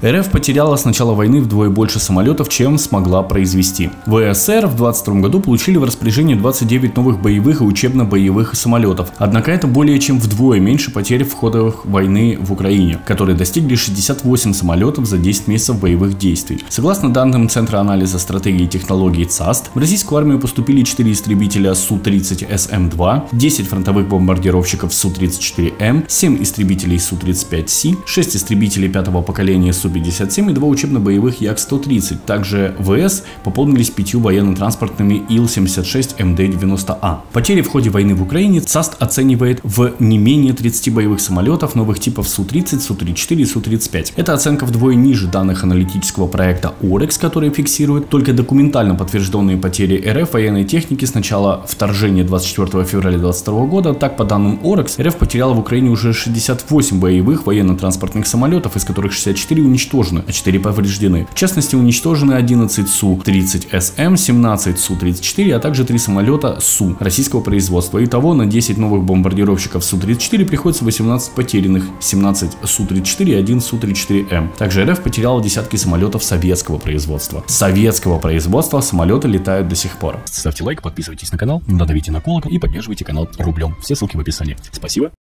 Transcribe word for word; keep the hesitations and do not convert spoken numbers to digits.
РФ потеряла с начала войны вдвое больше самолетов, чем смогла произвести. ВСР в двадцать втором году получили в распоряжение двадцать девять новых боевых и учебно-боевых самолетов. Однако это более чем вдвое меньше потерь в ходах войны в Украине, которые достигли шестьдесят восемь самолетов за десять месяцев боевых действий. Согласно данным Центра анализа стратегии и технологий ЦАСТ, в российскую армию поступили четыре истребителя Су тридцать Эс Эм два, десять фронтовых бомбардировщиков Су тридцать четыре Эм, семь истребителей Су тридцать пять Си, шесть истребителей пятого поколения Су пятьдесят семь и два учебно-боевых Як сто тридцать. Также ВС пополнились пятью военно-транспортными Ил семьдесят шесть Эм Дэ девяносто А. Потери в ходе войны в Украине ЦАСТ оценивает в не менее тридцати боевых самолетов новых типов Су тридцать, Су тридцать четыре и Су тридцать пять. Эта оценка вдвое ниже данных аналитического проекта Орекс, который фиксирует только документально подтвержденные потери РФ военной техники с начала вторжения двадцать четвёртого февраля двадцать второго года. Так, по данным Орекс, РФ потеряла в Украине уже шестьдесят восемь боевых военно-транспортных самолетов, из которых шестьдесят четыре уничтожены, а четыре повреждены. В частности, уничтожены одиннадцать Су тридцать Эс Эм, семнадцать Су тридцать четыре, а также три самолета Су российского производства. Итого на десять новых бомбардировщиков Су тридцать четыре приходится восемнадцать потерянных, семнадцать Су тридцать четыре и один Су тридцать четыре Эм. Также РФ потеряла десятки самолетов советского производства. Советского производства самолеты летают до сих пор. Ставьте лайк, подписывайтесь на канал, надавите на колокол и поддерживайте канал рублем. Все ссылки в описании. Спасибо.